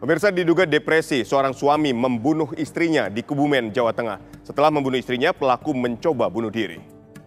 Pemirsa, diduga depresi, seorang suami membunuh istrinya di Kebumen, Jawa Tengah. Setelah membunuh istrinya, pelaku mencoba bunuh diri.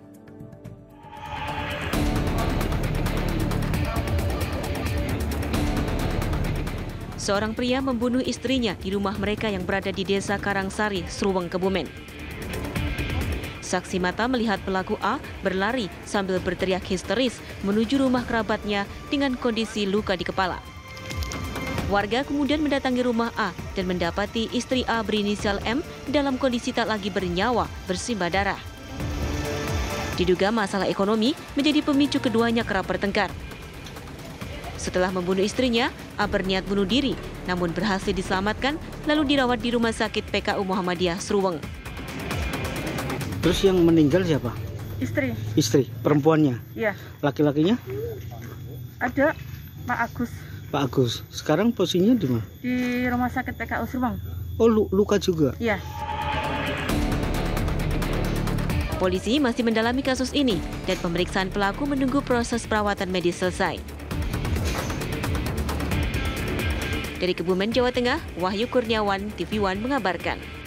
Seorang pria membunuh istrinya di rumah mereka yang berada di Desa Karangsari, Sruweng, Kebumen. Saksi mata melihat pelaku A berlari sambil berteriak histeris menuju rumah kerabatnya dengan kondisi luka di kepala. Warga kemudian mendatangi rumah A dan mendapati istri A berinisial M dalam kondisi tak lagi bernyawa, bersimbah darah. Diduga masalah ekonomi menjadi pemicu keduanya kerap bertengkar. Setelah membunuh istrinya, A berniat bunuh diri, namun berhasil diselamatkan lalu dirawat di Rumah Sakit PKU Muhammadiyah Sruweng. Terus yang meninggal siapa? Istri. Istri, perempuannya? Iya. Laki-lakinya? Ada Pak Agus. Pak Agus. Sekarang posisinya di mana? Di Rumah Sakit PKU Sruweng. Oh, luka juga? Iya. Polisi masih mendalami kasus ini dan pemeriksaan pelaku menunggu proses perawatan medis selesai. Dari Kebumen, Jawa Tengah, Wahyu Kurniawan, TV One mengabarkan.